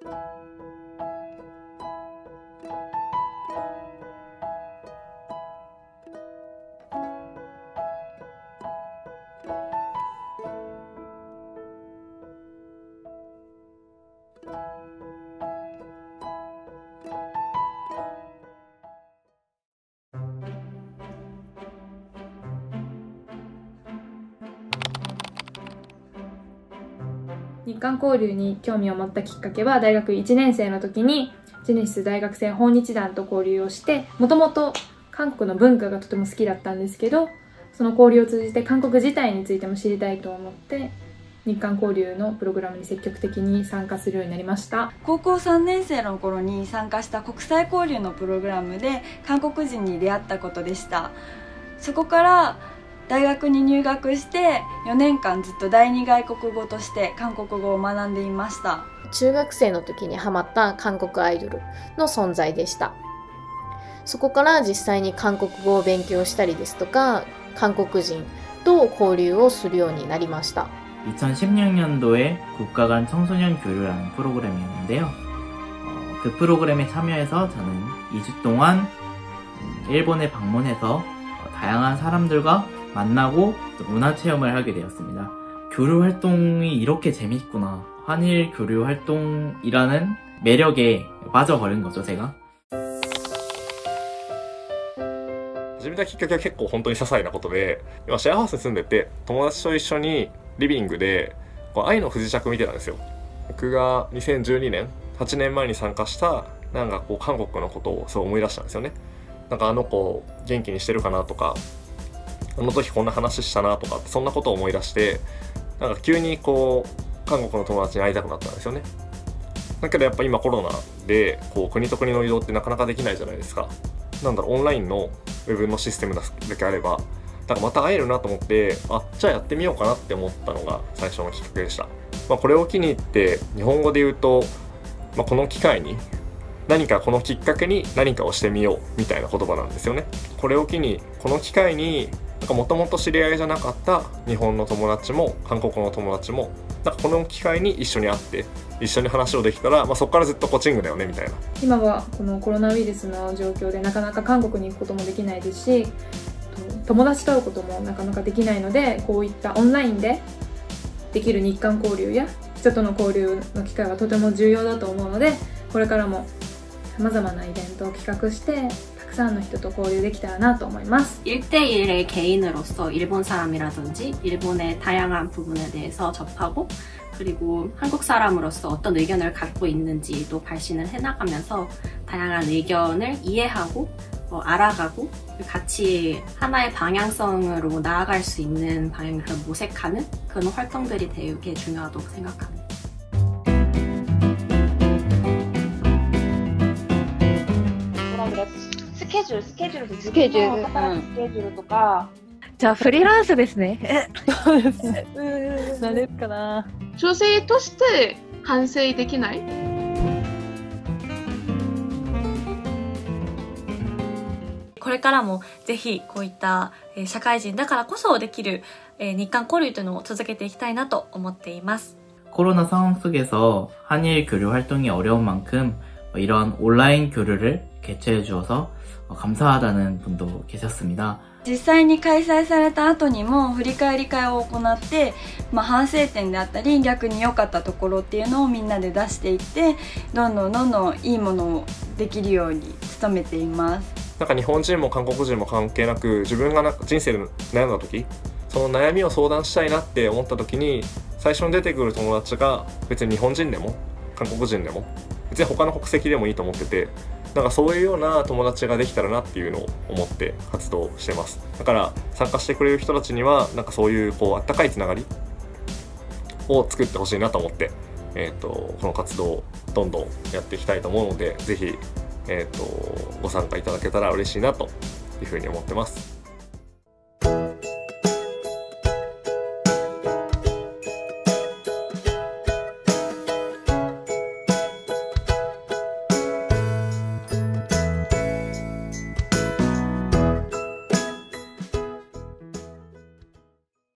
日韓交流に興味を持ったきっかけは、大学1年生の時にジェネシス大学生訪日団と交流をして、もともと韓国の文化がとても好きだったんですけど、その交流を通じて韓国自体についても知りたいと思って、日韓交流のプログラムに積極的に参加するようになりました。 高校3年生の頃に参加した国際交流のプログラムで韓国人に出会ったことでした。そこから大学に入学して4年間ずっと第二外国語として韓国語を学んでいました。 中学生の時にハマった韓国アイドルの存在でした。そこから実際に韓国語を勉強したりですとか、韓国人と交流をするようになりました。 2016년도에 국가 간 청소년 교류라는 프로그램이었는데요. 그 프로그램에 참여해서 저는 2주 동안 일본에 방문해서 다양한 사람들과 만나고 문화체험을 하게 되었습니다. 교류 활동이 이렇게 재밌구나. 한일 교류 활동이라는 매력에 빠져버린 거죠, 제가. 始めたきっかけは結構本当に些細なことで、今シェアハウスに住んでて、友達と一緒にリビングで愛の不時着見てたんですよ。僕が2012年、8年前に参加したなんかこう韓国のことをそう思い出したんですよね。なんかあの子元気にしてるかなとか、あの時こんな話したなとか、そんなことを思い出して、なんか急にこう韓国の友達に会いたくなったんですよね。だけどやっぱ今コロナでこう国と国の移動ってなかなかできないじゃないですか。なんだろう、オンラインのウェブのシステムだけあれば、だからまた会えるなと思って、じゃあやってみようかなって思ったのが最初のきっかけでした。これを機にって日本語で言うと、この機会に何かこのきっかけに何かをしてみようみたいな言葉なんですよね。これを機にこの機会にもともと知り合いじゃなかった日本の友達も韓国の友達もこの機会に一緒に会って一緒に話をできたら、そこからずっとコチングだよねみたいな。 今はこのコロナウイルスの状況でなかなか韓国に行くこともできないですし、友達と会うこともなかなかできないので、こういったオンラインでできる日韓交流や人との交流の機会はとても重要だと思うので、これからも様々なイベントを企画してたくさんの人と交流できたらなと思います。 1대1의 개인으로서 일본 사람이라든지 일본의 다양한 부분에 대해서 접하고, 그리고 한국 사람으로서 어떤 의견을 갖고 있는지도 발신을 해나가면서 다양한 의견을 이해하고 알아가고 같이 하나의 방향성으로 나아갈 수 있는 방향을 모색하는 그런 활동들이 되게 중요하다고 생각합니다. 스케줄とか。 じゃあフリーランスですね。 そうですね。 なれるかな。 女性として反省できない？ これからもぜひこういった社会人だからこそできる日韓交流というのを続けていきたいなと思っています。 코로나 상황 속에서 한일 교류 활동이 어려운 만큼 이런 온라인 교류를 개최해 주어서 감사하다는 분도 계셨습니다. 実際に開催された後にも振り返り会を行って、反省点であったり逆に良かったところっていうのをみんなで出していって、どんどんいいものをできるように努めています。 なんか日本人も韓国人も関係なく、自分が人生で悩んだ時、その悩みを相談したいなって思った時に最初に出てくる友達が別に日本人でも韓国人でも別に他の国籍でもいいと思ってて、なんかそういうような友達ができたらなっていうのを思って活動してます。だから参加してくれる人たちにはなんかそういうあったかいつながりを作ってほしいなと思って、この活動をどんどんやっていきたいと思うので、ぜひご参加いただけたら嬉しいなというふうに思ってます。